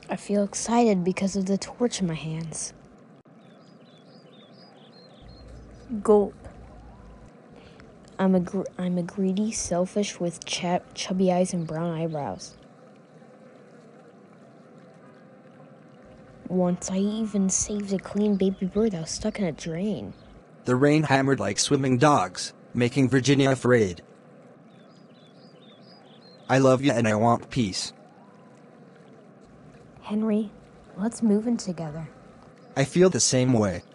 I feel excited because of the torch in my hands. Gulp. I'm a greedy selfish with chubby eyes and brown eyebrows. Once I even saved a clean baby bird that was stuck in a drain. The rain hammered like swimming dogs, making Virginia afraid. I love you and I want peace. Henry, let's move in together. I feel the same way.